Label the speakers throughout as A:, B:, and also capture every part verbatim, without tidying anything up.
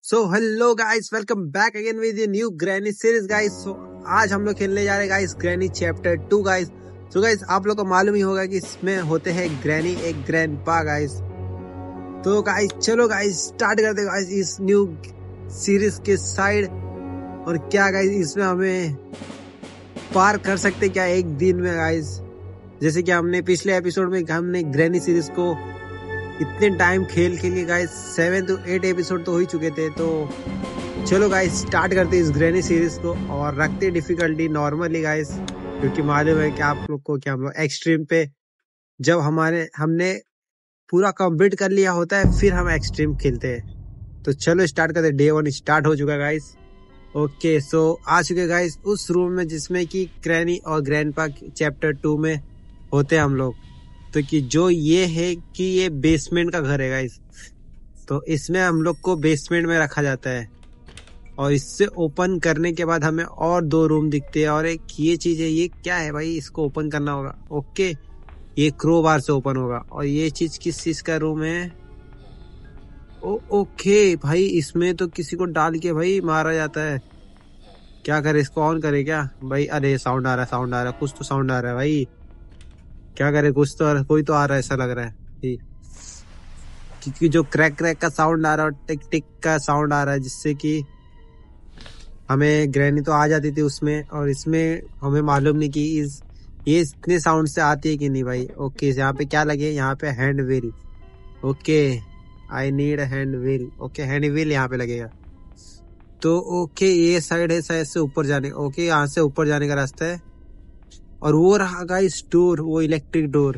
A: So hello guys, welcome back again with ये new Granny series guys. So आज हम लोग खेलने जा रहे हैं guys Granny chapter two guys. So guys आप लोग को मालूम ही होगा कि इसमें होते हैं एक ग्रैनी एक ग्रैंडपा गाइस। तो गाइस चलो गाइस स्टार्ट करते हैं गाइस इस न्यू सीरीज के साइड। और क्या गाइस इसमें हमें पार कर सकते क्या एक दिन में गाइस, जैसे कि हमने पिछले एपिसोड में हमने ग्रैनी सीरीज को इतने टाइम खेल के लिए guys seven to eight episode तो हो ही चुके थे। तो चलो गाइस स्टार्ट करते इस ग्रैनी सीरीज को और रखते डिफिकल्टी नॉर्मली गाइस, क्योंकि मालूम है कि आप लोग को कि हम लोग एक्सट्रीम पे जब हमारे हमने पूरा कंप्लीट कर लिया होता है फिर हम एक्सट्रीम खेलते हैं। तो चलो स्टार्ट करते, डे वन स्टार्ट हो चुका गाइस। ओके सो आ चुके गाइस उस रूम में जिसमें कि ग्रैनी और ग्रैंडपा चैप्टर टू में होते हैं हम लोग। तो कि जो ये है कि ये बेसमेंट का घर है गाइस, तो इसमें हम लोग को बेसमेंट में रखा जाता है और इससे ओपन करने के बाद हमें और दो रूम दिखते हैं। और एक ये चीज है, ये क्या है भाई, इसको ओपन करना होगा। ओके ये क्रो बार से ओपन होगा। और ये चीज किस चीज का रूम है? ओ ओके भाई इसमें तो किसी को डाल के भाई मारा जाता है। क्या करे, इसको ऑन करे क्या भाई? अरे साउंड आ रहा है, साउंड आ रहा है, कुछ तो साउंड आ रहा है भाई। क्या करे, कुछ तो कोई तो आ रहा है ऐसा लग रहा है, क्योंकि जो क्रैक क्रैक का साउंड आ रहा है और टिक टिक का साउंड आ रहा है, जिससे कि हमें ग्रैनी तो आ जाती थी उसमें, और इसमें हमें मालूम नहीं कि इस ये इतने साउंड से आती है कि नहीं भाई। ओके यहाँ पे क्या लगे, यहाँ पे hand wheel. Okay I need hand wheel. Okay hand wheel यहाँ पे लगेगा। तो ओके ये साइड है शायद से ऊपर जाने। ओके यहाँ से ऊपर जाने का रास्ता है। और वो रहा गाइस डोर, वो इलेक्ट्रिक डोर।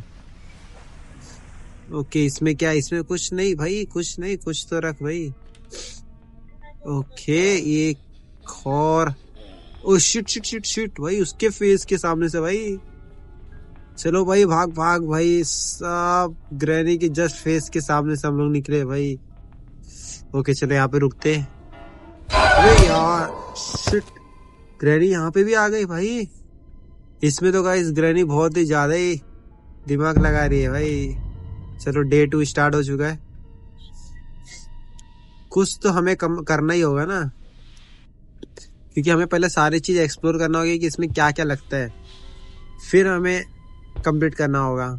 A: ओके इसमें क्या, इसमें कुछ नहीं भाई, कुछ नहीं, कुछ तो रख भाई। ओके ये खौर, oh shit shit shit shit भाई, उसके फेस के सामने से भाई। चलो भाई भाग भाग भाई, सब ग्रैनी के जस्ट फेस के सामने से हम लोग निकले भाई। ओके चलो यहाँ पे रुकते। अरे यार शिट, ग्रैनी यहाँ पे भी आ गई भाई। इसमें तो गाइस ग्रैनी बहुत ही ज्यादा ही दिमाग लगा रही है भाई। चलो डे टू स्टार्ट हो चुका है। कुछ तो हमें कम करना ही होगा ना, क्योंकि हमें पहले सारी चीज एक्सप्लोर करना होगी कि इसमें क्या क्या लगता है, फिर हमें कंप्लीट करना होगा।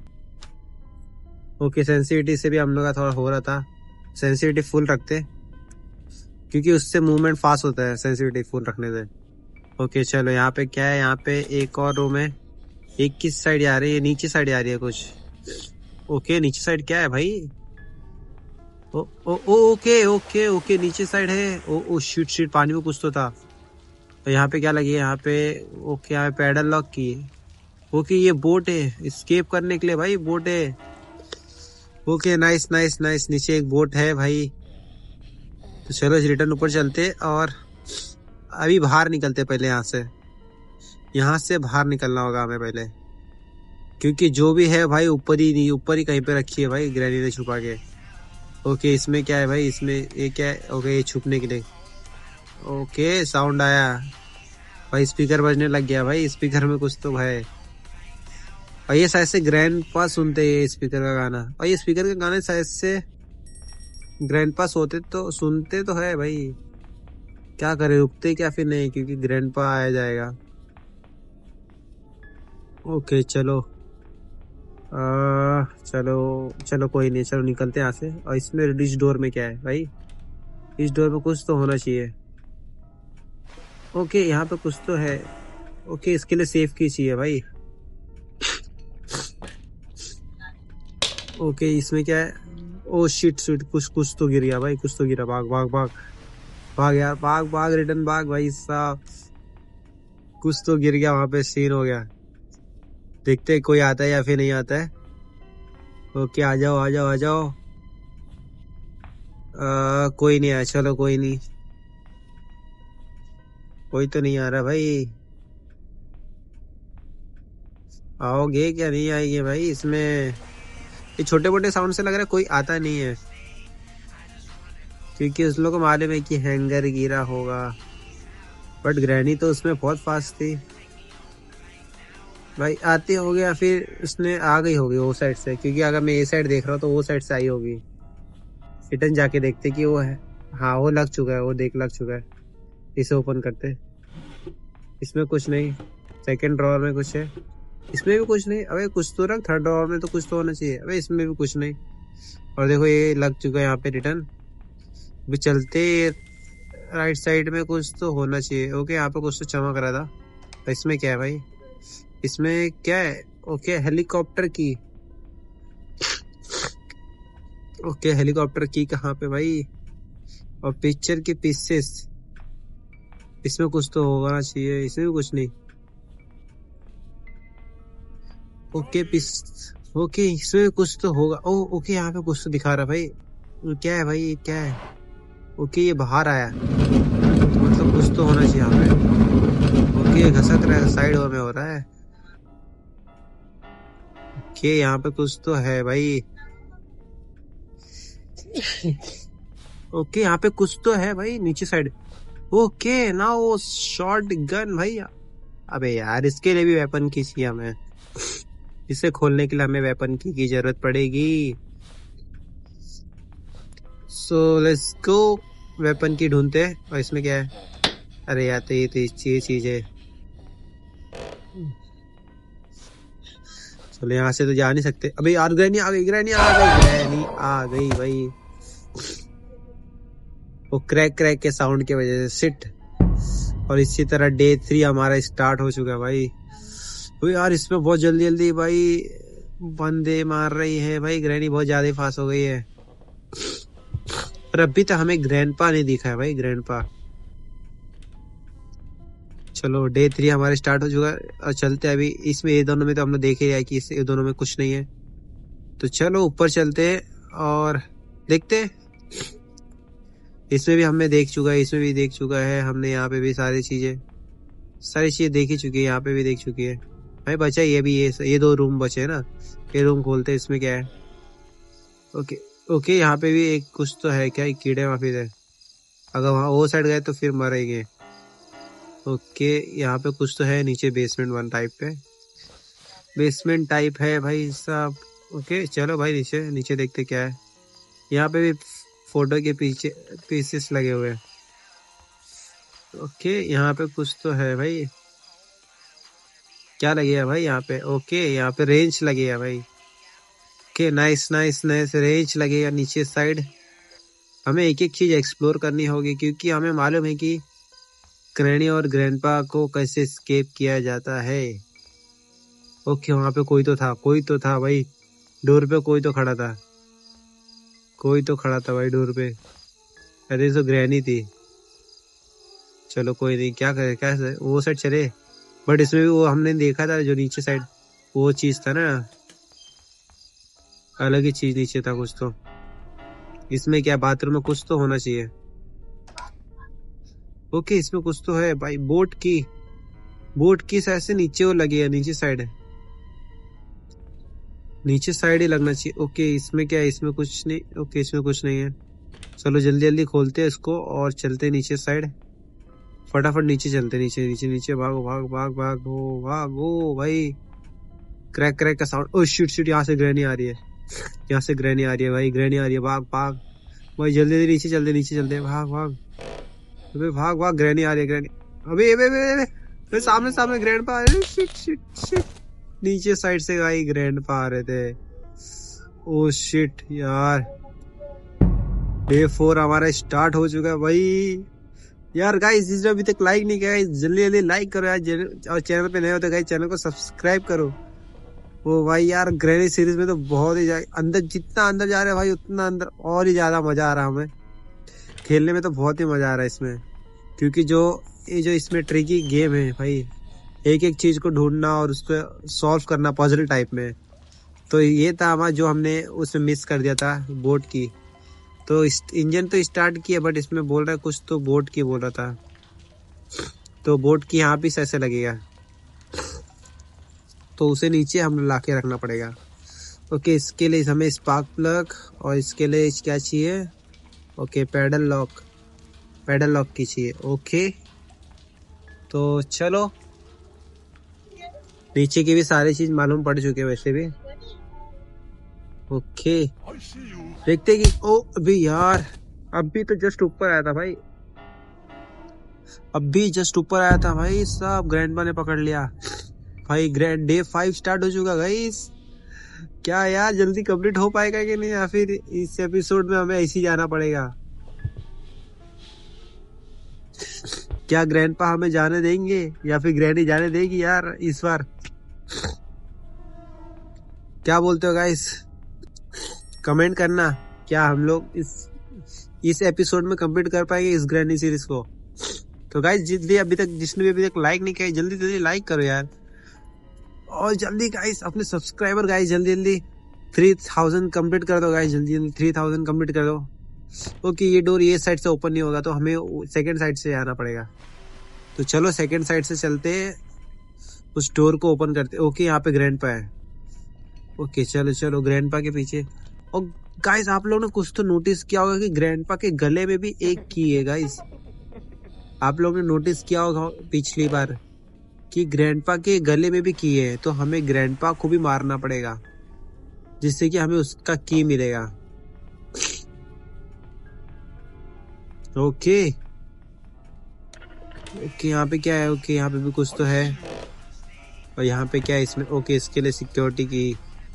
A: ओके सेंसिटिविटी से भी हम लोग का थोड़ा हो रहा था, सेंसिटिविटी फुल रखते क्योंकि उससे मूवमेंट फास्ट होता है सेंसिटिविटी फुल रखने से। ओके चलो यहाँ पे क्या है, यहाँ पे एक और रूम है। एक किस साइड आ रही है, नीचे साइड आ रही है कुछ। ओके नीचे साइड क्या है भाई? Oh oh oh okay okay okay नीचे साइड है। ओ ओ शिट शिट, पानी में कुछ तो था। तो यहाँ पे क्या लगी है यहाँ पे? ओके यहाँ पे पैडल लॉक की है। ओके ये बोट है स्केप करने के लिए भाई, बोट है। ओके नाइस नाइस नाइस, नीचे एक बोट है भाई। तो चलो रिटर्न ऊपर चलते और अभी बाहर निकलते पहले। यहाँ से यहाँ से बाहर निकलना होगा हमें पहले, क्योंकि जो भी है भाई ऊपर ही नहीं, ऊपर ही कहीं पे रखी है भाई ग्रैनी ने छुपा के। ओके इसमें क्या है भाई, इसमें ये क्या है? ओके ये छुपने के लिए। ओके साउंड आया भाई, स्पीकर बजने लग गया भाई, स्पीकर में कुछ तो है। और ये शायद से ग्रैंडपा सुनते हैं स्पीकर का गाना, और ये स्पीकर के गाने शायद से ग्रैंडपा सोते तो सुनते तो है भाई। क्या करे, रुकते क्या फिर नहीं, क्योंकि ग्रैंडपा आया जाएगा। ओके चलो आ, चलो चलो कोई नहीं, चलो निकलते हैं यहाँ से। और इसमें इस डोर में क्या है भाई? इस डोर में कुछ तो होना चाहिए। ओके यहाँ पे कुछ तो है। ओके इसके लिए सेफ की चाहिए भाई। ओके इसमें क्या है? ओ शिट शिट, कुछ कुछ तो गिर गया भाई, कुछ तो गिरा। भाग भाग भाग भाग यार, भाग भाग रिटर्न भाग भाई साहब। कुछ तो गिर गया वहां पे, सीन हो गया। देखते हैं कोई आता है या फिर नहीं आता है। ओके आ जाओ आ जाओ आ जाओ। आ, कोई नहीं आया, चलो कोई नहीं, कोई तो नहीं आ रहा भाई। आओगे क्या नहीं आएंगे भाई? इसमें ये छोटे मोटे साउंड से लग रहा है कोई आता नहीं है, क्योंकि उस लोग को मालूम है कि हैंगर गिरा होगा। बट ग्रैनी तो उसमें बहुत फास्ट थी भाई, आती होगी या फिर उसने आ गई होगी वो साइड से, क्योंकि अगर मैं ये साइड देख रहा हूँ तो वो साइड से आई होगी। रिटर्न जाके देखते कि वो है हाँ वो लग चुका है, वो देख लग चुका है। इसे ओपन करते। इसमें कुछ नहीं। सेकंड ड्रॉअर में कुछ है, इसमें भी कुछ नहीं। अबे कुछ तो रख, थर्ड ड्रॉअर में तो कुछ तो होना चाहिए। अबे इसमें भी कुछ नहीं। और देखो ये लग चुका है यहाँ पे रिटर्न। अभी चलते राइट साइड में कुछ तो होना चाहिए। ओके यहाँ पे कुछ तो चमक रहा था। तो इसमें क्या है भाई, इसमें क्या है? Okay helicopter key. Okay helicopter key कहाँ पे भाई? और पिक्चर के पीसेस, इसमें कुछ तो होना चाहिए। इसमें भी कुछ नहीं। ओके पीस, ओके इसमें कुछ तो होगा। ओ ओके यहाँ पे कुछ तो दिखा रहा भाई। क्या है भाई, ये क्या है? ओके ये बाहर आया, तो मतलब कुछ तो होना चाहिए यहाँ पे। ओके ये घसक रहा है, साइड में हो रहा है। ओके यहाँ पे कुछ तो है भाई। ओके यहाँ पे कुछ तो है भाई नीचे साइड। ओके ना वो शॉर्ट गन भाई। अबे यार इसके लिए भी वेपन की चाहिए हमें। इसे खोलने के लिए हमें वेपन की की जरूरत पड़ेगी। सो लेट्स गो, वेपन की ढूंढते हैं। और इसमें क्या है? अरे यार तो ये तो ये चीज है। चलो यहाँ से तो जा नहीं सकते। अबे यार ग्रैनी आ गई, ग्रैनी आ गई, ग्रैनी आ गई भाई। वो क्रैक क्रैक के साउंड की वजह से सिट। और इसी तरह डे थ्री हमारा स्टार्ट हो चुका है भाई। तो यार इसमें बहुत जल्दी जल्दी भाई बंदे मार रही है भाई। ग्रैनी बहुत ज्यादा फास्ट हो गई है। पर अभी तक हमें ग्रैंडपा नहीं दिखा है भाई, ग्रैंडपा। चलो डे थ्री हमारे स्टार्ट हो चुका है और चलते हैं अभी। इसमें ये दोनों में तो हमने देख ही लिया कि इस ये दोनों में कुछ नहीं है। तो चलो ऊपर चलते हैं और देखते हैं। इसमें भी हमने देख चुका है, इसमें भी देख चुका है हमने। यहाँ पे भी सारी चीजें सारी चीजें देखी चुकी है, यहाँ पे भी देख चुकी है भाई। बचा ये भी, ये ये दो रूम बचे है ना। ये रूम खोलते हैं। इसमें क्या है? ओके ओके यहाँ पे भी एक कुछ तो है। क्या कीड़े माफी है? अगर वहाँ वो साइड गए तो फिर मरेंगे। ओके यहाँ पे कुछ तो है नीचे, बेसमेंट वन टाइप पे, बेसमेंट टाइप है भाई साहब। ओके चलो भाई नीचे नीचे देखते क्या है। यहाँ पे भी फोटो के पीछे पीसेस लगे हुए हैं। ओके यहाँ पे कुछ तो है भाई। क्या लगे है भाई यहाँ पे? ओके यहाँ पे रेंज लगे है भाई। Okay nice nice nice, range लगेगा नीचे साइड। हमें एक एक चीज एक्सप्लोर करनी होगी क्योंकि हमें मालूम है कि ग्रैनी और ग्रैंडपा को कैसे एस्केप किया जाता है। ओके वहां पे कोई तो था, कोई तो था भाई। डोर पे कोई तो खड़ा था, कोई तो खड़ा था भाई डोर पे। अरे तो ग्रैनी थी। चलो कोई नहीं, क्या करे, क्या करे? वो साइड चले। बट इसमें भी वो हमने देखा था जो नीचे साइड वो चीज था ना, अलग ही चीज नीचे था कुछ तो। इसमें क्या बाथरूम में कुछ तो होना चाहिए। ओके इसमें कुछ तो है भाई। बोट की, बोट की शायद से नीचे वो लगी है, नीचे साइड है, नीचे साइड ही लगना चाहिए। ओके इसमें क्या है? इसमें कुछ नहीं। ओके इसमें कुछ नहीं है। चलो जल्दी जल्दी खोलते हैं इसको और चलते हैं नीचे साइड। फटाफट नीचे चलते, नीचे नीचे नीचे भागो भाग भाग भागो भागो भाई। क्रैक क्रैक का साउंड। ओ शिट शिट, यहाँ से ग्रैनी आ रही है, यहाँ से ग्रैनी आ रही है भाई, ग्रैनी आ रही है। भाग भाग भाई, जल्दी जल्दी नीचे चलते, नीचे चलते, भाग भाग अबे भाग भाग। ग्रैनी आ रही है, ग्रैनी। अबे अबे अबे अबे सामने सामने ग्रैंडपा आ रहे। शिट शिट शिट, नीचे साइड से भाई ग्रैंडपा आ रहे थे। ओ शिट यार, डे फोर हमारा स्टार्ट हो चुका है भाई। यार गाइस जिसने अभी तक लाइक नहीं किया है जल्दी जल्दी लाइक करो यार, और चैनल पे नए हो तो गाइस चैनल को सब्सक्राइब करो। वो भाई यार ग्रैनी सीरीज में तो बहुत ही अंदर, जितना अंदर जा रहे हैं भाई उतना अंदर और ही ज्यादा मजा आ रहा है हमें खेलने में। तो बहुत ही मजा आ रहा है इसमें, क्योंकि जो ये जो इसमें ट्रिकी गेम है भाई, एक एक चीज को ढूंढना और उसको सॉल्व करना पजल टाइप में। तो ये था हमारा जो हमने उसमें मिस कर दिया था, बोट की। तो इंजन तो स्टार्ट किया बट इसमें बोल रहा है कुछ तो बोट की बोल रहा था। तो बोट की यहाँ भी ऐसे लगेगा, तो उसे नीचे हम ला के रखना पड़ेगा। ओके इसके लिए हमें स्पार्क प्लग और इसके लिए क्या चाहिए? Okay padlock, padlock key चाहिए। ओके तो चलो नीचे की भी सारी चीज मालूम पड़ चुके हैं वैसे भी। ओके देखते कि ओ अभी यार अभी तो जस्ट ऊपर आया था भाई, अभी जस्ट ऊपर आया था भाई साहब, ग्रैंडपा ने पकड़ लिया भाई। ग्रैंड डे फाइव स्टार्ट हो चुका गाइस। क्या यार जल्दी कंप्लीट हो पाएगा कि नहीं, या फिर इस एपिसोड में हमें ऐसे ही जाना पड़ेगा? क्या ग्रैंडपा हमें जाने देंगे या फिर ग्रैनी जाने देगी यार इस बार? क्या बोलते हो गाइस, कमेंट करना। क्या हम लोग इस इस एपिसोड में कंप्लीट कर पाएंगे इस ग्रैनी सीरीज को? तो गाइस जितने अभी तक जिसने भी अभी तक लाइक नहीं किया, जल्दी जल्दी लाइक करो यार। और जल्दी गाइस अपने सब्सक्राइबर गाइस जल्दी जल्दी थ्री थाउजेंड कम्प्लीट कर दो गाइस, जल्दी जल्दी थ्री थाउजेंड कम्प्लीट कर दो। ओके ये डोर ये साइड से ओपन नहीं होगा, तो हमें सेकंड साइड से आना पड़ेगा। तो चलो सेकंड साइड से चलते, उस डोर को ओपन करते। ओके यहाँ पे ग्रैंडपा है। ओके चलो चलो ग्रैंडपा के पीछे। और गाइस आप लोगों ने कुछ तो नोटिस किया होगा कि ग्रैंडपा के गले में भी एक की है गाइस। आप लोगों ने नोटिस किया होगा पिछली बार कि ग्रैंडपा के गले में भी की है, तो हमें ग्रैंडपा को भी मारना पड़ेगा जिससे कि हमें उसका की मिलेगा। ओके ओके यहाँ पे क्या है? ओके यहाँ पे भी कुछ तो है। और यहाँ पे क्या है इसमें? ओके इसके लिए सिक्योरिटी की।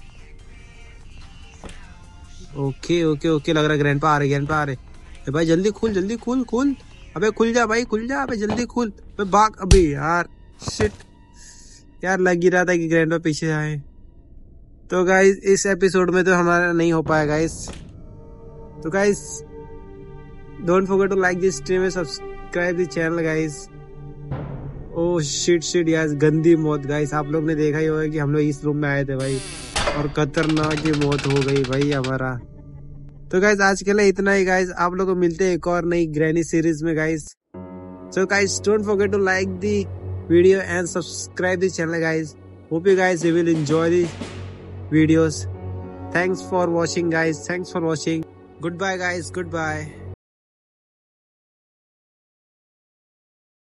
A: ओके ओके ओके लग रहा है ग्रैंडपा आ रहे, ग्रैंडपा आ रहे भाई। जल्दी खुल जल्दी खुल खुल, अबे खुल जा भाई, खुल जा अबे, जल्दी खुल अबे, भाग अबे यार। शिट यार, लग ही रहा था कि ग्रैंडपा पीछे आए। तो गाइस इस एपिसोड में तो हमारा नहीं हो पाया गाइस। तो guys don't forget to like this stream and subscribe this channel guys. Oh shit shit यार, गंदी मौत गाइस। आप लोग ने देखा ही होगा कि हम लोग इस रूम में आए थे भाई, और खतरनाक ही मौत हो गई भाई हमारा। तो गाइस आज के लिए इतना ही गाइस, आप लोगों को मिलते हैं एक और नई ग्रैनी सीरीज में guys. So guys don't forget to like the video and subscribe the channel guys. Hope you guys you will enjoy the videos. Thanks for watching guys, thanks for watching. Goodbye guys, goodbye.